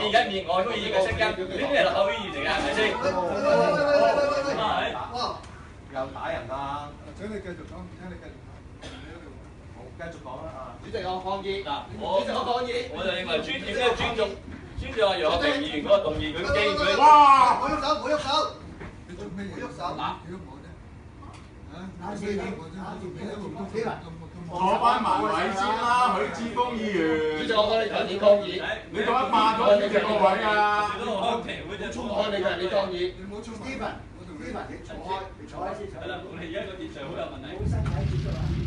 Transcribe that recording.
見緊面外虛擬嘅聲音，呢啲係立法會議員嚟㗎，係咪先？ 又打人啦！ 請你繼續講，請你繼續講。 好，繼續講啦啊！ 主席，我抗議。 嗱， 主席，我抗議。 我就認為點解尊重阿楊學平議員嗰個動議，佢既然佢哇！唔好喐手，唔好喐手。 你做咩嘢？ 喐手嗱，屌我啫！嚇！做咩嘢？ 坐翻埋位先啦，許智峰議員。 主席，我講你強烈抗議。 你講一霸咗主席個位啊！ 我你強烈抗議。 你唔好衝埋。 Steven，你坐開，你坐開先。 係啦，我哋而家個秩序好有問題。 冇身體接觸啊！